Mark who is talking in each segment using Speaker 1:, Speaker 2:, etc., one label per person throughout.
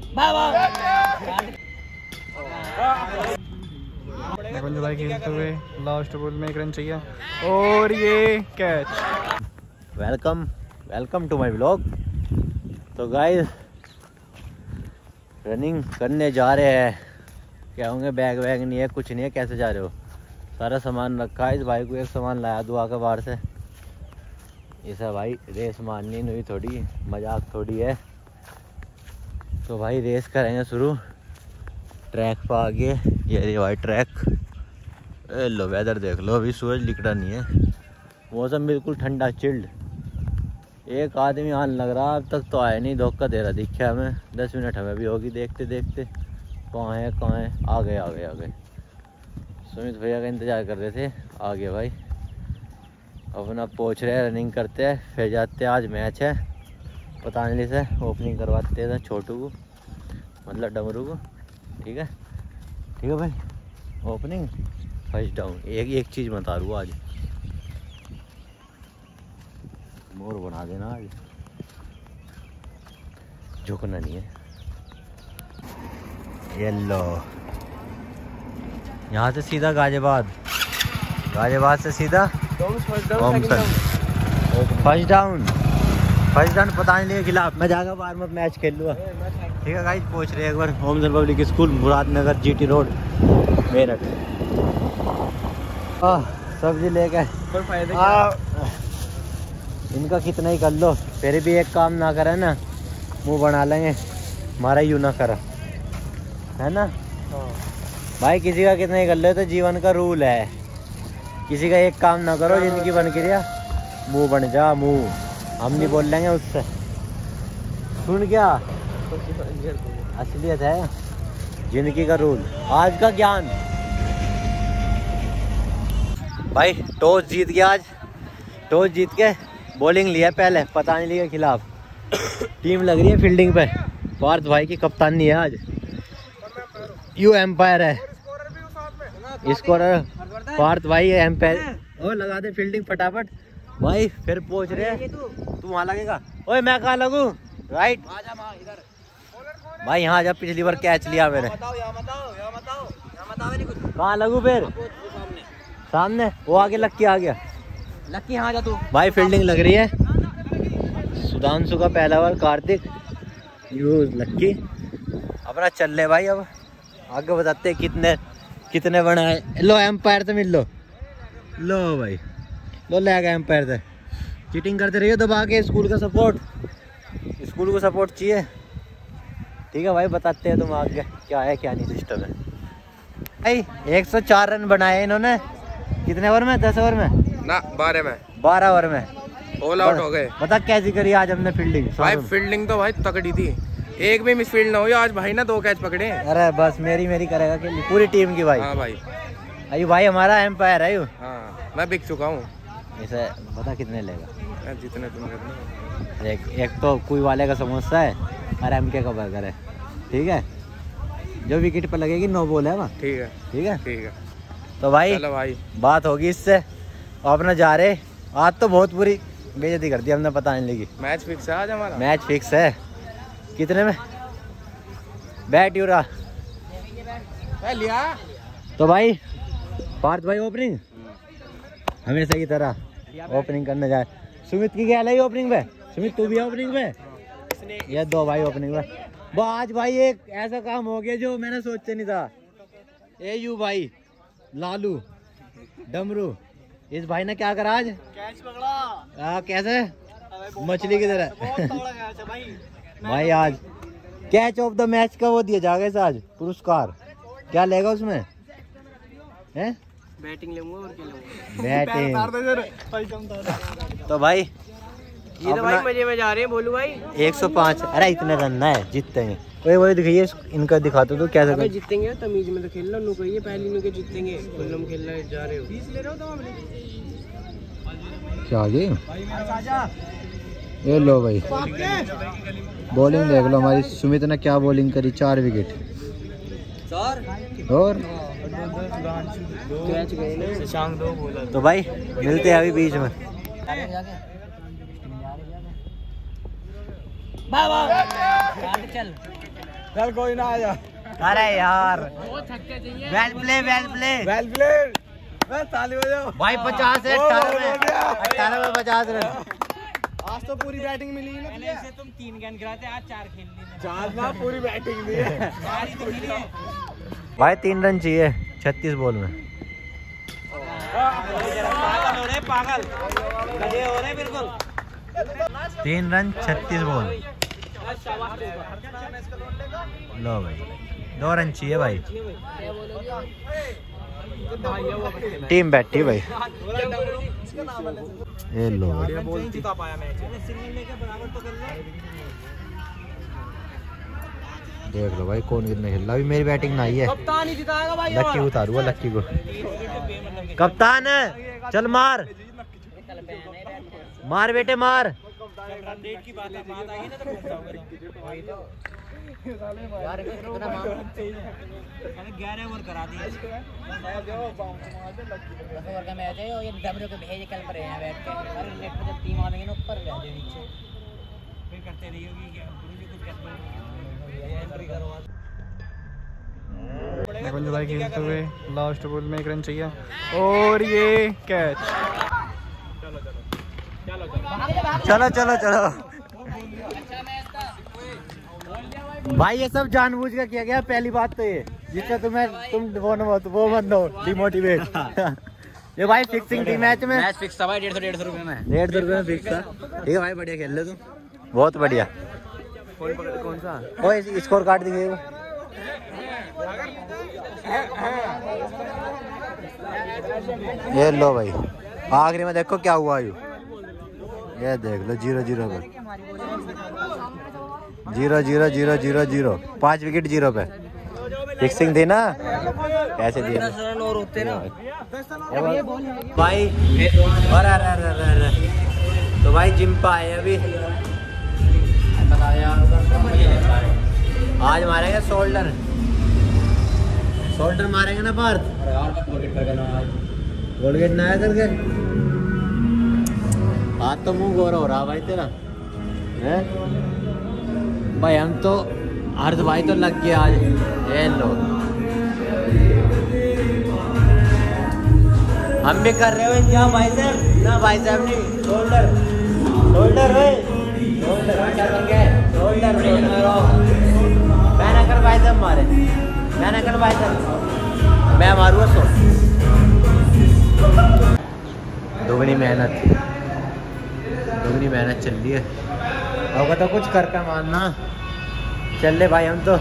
Speaker 1: भाई खेलते हुए लास्ट बॉल में 1 रन चाहिए और ये catch.
Speaker 2: Welcome to my vlog. तो गाइस रनिंग करने जा रहे हैं। क्या होंगे, बैग वैग नहीं है, कुछ नहीं है। कैसे जा रहे हो? सारा सामान रखा है। इस भाई को एक सामान लाया दुआ के बाहर से। ऐसा भाई रेस मारनी नहीं, थोड़ी मजाक थोड़ी है। तो भाई रेस करेंगे शुरू। ट्रैक पर आगे ये भाई ट्रैक। लो वेदर देख लो, अभी सूरज लिकड़ा नहीं है, मौसम बिल्कुल ठंडा चिल्ड। एक आदमी आने लग रहा, अब तक तो आया नहीं, धोखा दे रहा दिखा हमें। 10 मिनट हमें भी होगी देखते देखते। कहाँ है आ गए। सुमित भैया का इंतज़ार कर रहे थे, आ गए भाई। अपना पहुँच रहे हैं, रनिंग करते हैं, फिर जाते हैं। आज मैच है पतंजलि से, ओपनिंग करवाते हैं छोटू को, मतलब डमरू को। ठीक है भाई, ओपनिंग फर्स्ट डाउन। एक चीज़ बता रूँ, आज मोर बना देना, आज झुकना नहीं है। येलो यहाँ से सीधा गाजियाबाद से सीधा फर्स्ट डाउन पतंजलि के खिलाफ। मैं जाकर वार्म अप मैच खेल लूँगा। ठीक है गाइस, पहुँच रहे हैं एक बार Holmes public school, Muradnagar GT road, Meerut. सब्जी लेके इनका कितना ही कर लो, फिर भी एक काम ना करे ना, मुंह बना लेंगे, हमारा यूँ ना करा, है ना भाई। किसी का कितना ही कर लो, तो जीवन का रूल है। किसी का एक काम ना करो, जिंदगी बन के रिया, मुंह बन जा मुंह। हम नहीं बोल लेंगे उससे, सुन क्या असलियत है, जिंदगी का रूल। आज का ज्ञान भाई। टॉस जीत गया आज, टॉस जीत के बॉलिंग लिया पहले पतंजलि के खिलाफ। टीम लग रही है फील्डिंग पे, पार्थ भाई की कप्तानी है आज। यू एम्पायर है, स्कोरर पार्थ भाई है एम्पायर। और लगा दे फील्डिंग फटाफट भाई। फिर पहुंच रहे, तू वहाँ लगेगा। ओए मैं कहाँ लगूं? राइट भाई, यहाँ जब पिछली बार कैच लिया मैंने। कहाँ लगूं फिर? सामने वो आगे लक्की आ गया। लक्की यहाँ जा तू भाई। फील्डिंग लग रही है, सुधांशु का पहला ओवर, कार्तिक, यू लक्की। अपना चल रहे भाई, अब आगे बताते कितने बना है। लो एम्पायर से मिल लो भाई, लो ले गए एम्पायर से। चीटिंग करते रहिए दबा के। स्कूल को सपोर्ट चाहिए। ठीक है भाई, बताते हैं तुम आगे क्या है क्या नहीं सिस्टम है भाई। 104 रन बनाए इन्होंने। कितने ओवर में? 10 ओवर में ना, 12 ओवर में ऑल आउट हो गए। बता कैसी करी आज हमने फील्डिंग भाई।
Speaker 3: फील्डिंग तो भाई तगड़ी थी, एक भी मिसफील्ड ना हो आज भाई ना। 2 कैच पकड़े।
Speaker 2: अरे बस मेरी करेगा कि पूरी टीम की भाई।
Speaker 3: हाँ भाई,
Speaker 2: अयो भाई हमारा एम्पायर है।
Speaker 3: हाँ मैं बिक चुका हूँ।
Speaker 2: ऐसे बता कितने लेगा?
Speaker 3: जितने तुम करना।
Speaker 2: एक तो कोई वाले का समोसा है और MK का बर्गर है। ठीक है, जो विकेट पर लगेगी 9 बॉल है वहाँ। ठीक है। तो भाई
Speaker 3: चलो भाई,
Speaker 2: बात होगी इससे। अपना जा रहे, आज तो बहुत बुरी बेइज्जती कर दी हमने पतंजलि की।
Speaker 3: मैच फिक्स है आज हमारा।
Speaker 2: मैच फिक्स है। कितने में बैट यूरा
Speaker 3: लिया?
Speaker 2: तो भाई पार्थ भाई ओपनिंग हमेशा की तरह ओपनिंग करने जाए। सुमित की क्या है ओपनिंग पे? सुमित तू भी है ओपनिंग पे? ये 2 भाई ओपनिंग पे। वो आज भाई एक ऐसा काम हो गया जो मैंने सोचा नहीं था। यू भाई लालू डमरू, इस भाई ने क्या करा आज? कैच पकड़ा। कैसे? मछली की तरह। भाई आज कैच ऑफ द मैच का वो दिया जाएगा आज पुरस्कार। क्या लेगा उसमें? हैं?
Speaker 3: बैटिंग लूंगा और क्या लूंगा?
Speaker 2: बैटिंग। तो भाई
Speaker 3: ये तो भाई मजे में जा रहे हैं भोलू भाई।
Speaker 2: 105। अरे इतने रन ना है, जीतेंगे। वही दिखाइए इनका, दिखाते तो कैसे कर
Speaker 3: जीतेंगे। तमीज में तो खेल लो, कहिए पहली नु के जीतेंगे। खुल्लम खेलना जा रहे हो, 20 ले रहे हो तुम।
Speaker 2: क्या आगे ये लो भाई, बॉलिंग देख लो हमारी। सुमित ने क्या बॉलिंग करी, 4 विकेट। और तो भाई मिलते हैं अभी बीच में। चल
Speaker 1: चल कोई ना आया।
Speaker 2: अरे यार वेल प्ले
Speaker 1: ताली बजाओ
Speaker 2: भाई 50 है 18 में 50 रन।
Speaker 1: आज तो पूरी बैटिंग मिली ना।
Speaker 3: पहले से तुम 3 गेंद गिराते, आज 4 खेल ली।
Speaker 1: 4 ना पूरी बैटिंग दी है।
Speaker 3: 4 ही तो मिली है।
Speaker 2: भाई 3 रन चाहिए 36 बॉल में।
Speaker 3: पागल हो रहे, पागल गधे हो रहे बिल्कुल।
Speaker 2: 3 रन 36 बॉल। लो भाई 2 रन चाहिए भाई। टीम बैठी भाई। ये लो
Speaker 3: जिता पाया मैच। सिग्नल लेके बराबर तो कर ले।
Speaker 2: देख लो भाई कौन कितना खेल रहा। अभी मेरी बैटिंग ना आई है।
Speaker 3: कप्तान ही जिताएगा भाई।
Speaker 2: लक्की उतारूंगा लक्की को। कप्तान चल मार मार बेटे मार।
Speaker 3: रन रेट की बात आई है ना तो घूम जाओगे।
Speaker 2: यार कितना मार
Speaker 3: 11 ओवर करा दिए। 10 ओवर का मैच है और ये डबरे को भेज कल पर हैं बैठ के। अरे नेट पे जब टीम आएंगे ना ऊपर रह जाए नीचे फिर करते रहिएगी क्या गुरुजी कुछ कहते हैं एंट्री करो।
Speaker 1: निकुंज भाई खेलते हुए लास्ट बॉल में 1 रन चाहिए और ये कैच।
Speaker 2: चलो चलो चलो भाई ये सब जानबूझ कर किया गया। पहली बात तो ये जिससे तुम वो मत दो डिमोटिवेट। ये भाई फिक्सिंग थी मैच में।
Speaker 3: मैच फिक्स था भाई 150 रुपए में।
Speaker 2: 150 रुपए में फिक्स था। ठीक है भाई बढ़िया खेल ले तुम। बहुत बढ़िया।
Speaker 1: कौन सा
Speaker 2: ओ स्कोर कार्ड दिखेगा। ये लो भाई आखिरी में देखो क्या हुआ। ये देख लो 0-0 पे 0-0-0-0-0 5 विकेट 0 पे। फिक्सिंग थी ना कैसे दिए
Speaker 3: और होते ना
Speaker 2: भाई। अरे तो भाई जिम पे आए अभी। आज मारेंगे शोल्डर मारेंगे ना पार्थ। कोलगेट ना आया करके हाथ तो मुंह गोरा हो रहा भाई तेरा है भाई। हम तो हर भाई तो लग गया आज। ये लो हम भी कर रहे हो क्या भाई साहब ना भाई साहब नहीं। शोल्डर क्या कर गए शोल्डर मैं कर भाई साहब मारे मैं कर भाई साहब मैं मारूंगा। सो दोगुनी मेहनत चल रही है। होगा तो कुछ करके मानना। चल ले भाई हम तो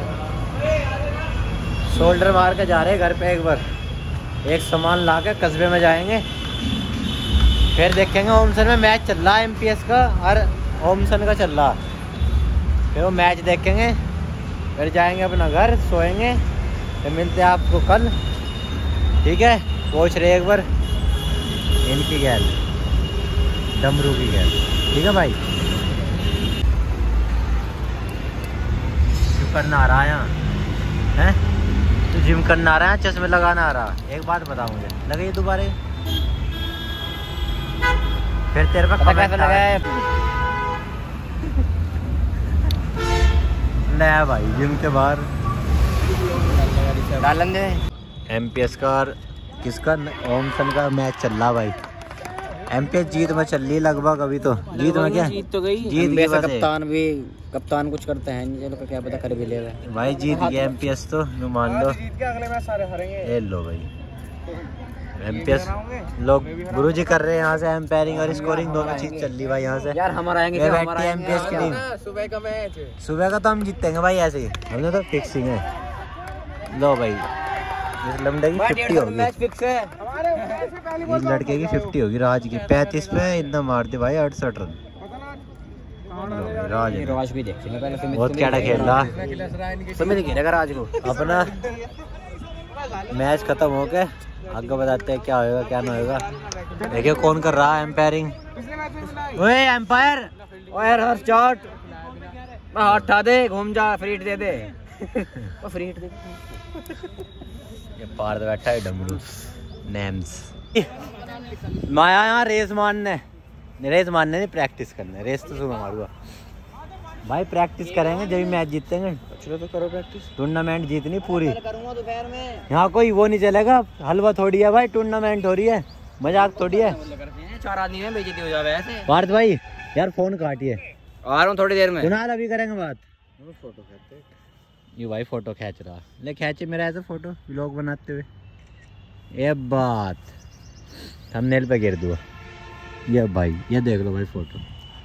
Speaker 2: शोल्डर मार के जा रहे हैं घर पे। एक बार एक सामान ला के कस्बे में जाएंगे फिर देखेंगे। ओमसन में मैच चल रहा है MPS का और ओमसन का चल रहा। फिर वो मैच देखेंगे फिर जाएंगे अपना घर सोएंगे। फिर मिलते हैं आपको कल। ठीक है पूछ रहे एक बार इनकी गैल डमरू की गैल। ठीक है भाई जिम करना आ रहा है यहाँ है। तो जिम करना आ रहा है चश्मे लगाना आ रहा। एक बात बताओ मुझे लगे दोबारा फिर तेरे पे कैसे लगाए नया भाई जिम के बाहर
Speaker 3: डालेंगे।
Speaker 2: MPS का और किसका ओमसन का मैच चल रहा भाई। MPS जीत में चल रही लगभग। अभी तो जीत में क्या
Speaker 3: जीत तो गई।
Speaker 2: जीत गई बस।
Speaker 3: कप्तान कुछ करते हैं नहीं। चलो क्या पता कर भी लेगा
Speaker 2: भाई जीत गया MPS तो मान लो।
Speaker 1: जीत के अगले मैच सारे हारेंगे।
Speaker 2: ये लो भाई MPS लोग गुरुजी कर रहे हैं यहाँ से। एम्पायरिंग और स्कोरिंग दोनों चीज चल रही भाई यहाँ से।
Speaker 3: यार हमारा आएंगे
Speaker 2: MPS की टीम।
Speaker 3: सुबह का मैच
Speaker 2: सुबह का तो हम जीतेंगे भाई ऐसे ही। हमने तो फिक्सिंग है। लो भाई इस लमडे की 50 होगी।
Speaker 3: मैच फिक्स है।
Speaker 2: इस लड़के की 50 होगी राज की। 35 पे इतना मार दे भाई 68 रन। राज
Speaker 3: राज भी देखेंगे पहले।
Speaker 2: बहुत क्या खेल रहा।
Speaker 3: समझ खेलेगा राज को।
Speaker 2: अपना मैच खत्म हो गया आगे बताते हैं क्या होएगा क्या ना होएगा। देखिए कौन कर रहा है एम्पायरिंग। ओए एम्पायर ओए हर शॉट
Speaker 3: हाथ उठा दे घूम जा फ्रीट दे दे। वो फ्रीट दे।
Speaker 2: ये पार बैठा है डमरू नेम्स। माया यहाँ रेस मारने नहीं प्रैक्टिस करने। रेस तो सुबह मारूंगा भाई प्रैक्टिस करेंगे जब मैच जीतेंगे।
Speaker 1: चलो तो करो प्रैक्टिस।
Speaker 2: टूर्नामेंट जीतनी पूरी।
Speaker 3: करूंगा दोपहर में।
Speaker 2: यहाँ कोई वो नहीं चलेगा, हलवा थोड़ी है भाई, टूर्नामेंट हो रही है, मजाक थोड़ी है।
Speaker 3: 4 आदमी में बेइज्जती हो जावे ऐसे।
Speaker 2: पार्थ भाई यार फोन काटिए,
Speaker 3: आ रहा हूँ थोड़ी देर में।
Speaker 2: कुणाल अभी करेंगे बात।
Speaker 1: फोटो खींचते।
Speaker 2: ये भाई फोटो खींच रहा, ले खींचे मेरा ऐसा फोटो व्लॉग बनाते हुए। ये बात थंबनेल पे गिर दूँ। ये भाई ये देख लो भाई फोटो।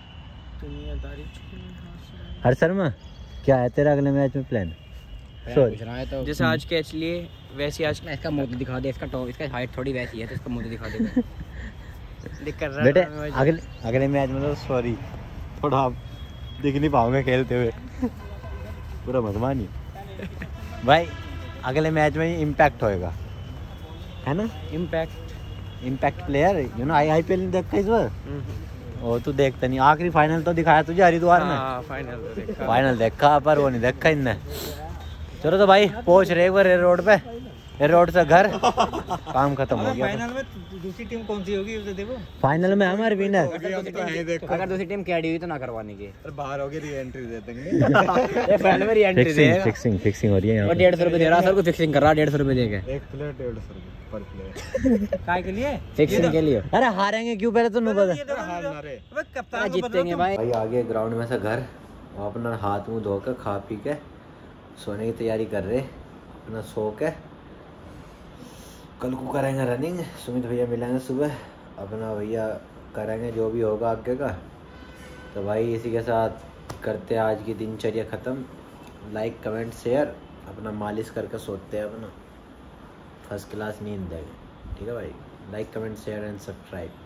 Speaker 2: हर शर्मा क्या है तेरा अगले मैच में प्लान?
Speaker 3: तो जैसे आज कैच लिए वैसे आज इसका मुंह तो दिखा दे, इसका टॉप, इसका हाइट थोड़ी वैसी है तो इसका मुंह तो दिखा दे। दिख कर रहा
Speaker 2: बेटे अगले मैच में तो सॉरी थोड़ा आप दिख नहीं पाओगे खेलते हुए, पूरा मत मानिए भाई। अगले मैच में इम्पैक्ट होएगा, है ना? Impact player, you know. IPL नहीं देखा इस बार? वो तू देखता नहीं। आखिरी फाइनल तो दिखाया तुझे हरिद्वार में। फाइनल देखा पर वो नहीं देखा इनने। चलो तो भाई पहुंच रहे एक बार रोड पे, रोड से घर, काम खत्म हो गया।
Speaker 3: फाइनल में दूसरी टीम कौन सी होगी उसे देखो।
Speaker 2: फाइनल में हमारे विनर।
Speaker 3: अगर दूसरी टीम कैडी हुई तो ना करवाने की।
Speaker 1: बाहर होगी री एंट्री दे देंगे।
Speaker 3: ये फाइनल में री एंट्री देगा।
Speaker 2: फिक्सिंग हो रही है यहाँ
Speaker 3: और 150 रुपए दे रहा सर को, फिक्सिंग कर रहा 150 रुपए देके।
Speaker 1: एक प्लेयर 150 रुपए पर प्लेयर।
Speaker 3: काय के लिए? फिक्सिंग के लिए।
Speaker 2: अरे हारेंगे क्यों पहले तो नहीं पता।
Speaker 3: कप्तान जीतेंगे भाई।
Speaker 2: भाई आगे ग्राउंड में से घर, अपना हाथ मुंह धोकर खा पी के सोने की तैयारी कर रहे, अपना सो के कल को करेंगे रनिंग। सुमित भैया मिलेंगे सुबह, अपना भैया करेंगे जो भी होगा आगे का। तो भाई इसी के साथ करते हैं आज की दिनचर्या ख़त्म। लाइक कमेंट शेयर, अपना मालिश करके सोते हैं, अपना फर्स्ट क्लास नींद देंगे। ठीक है भाई, like comment share and subscribe.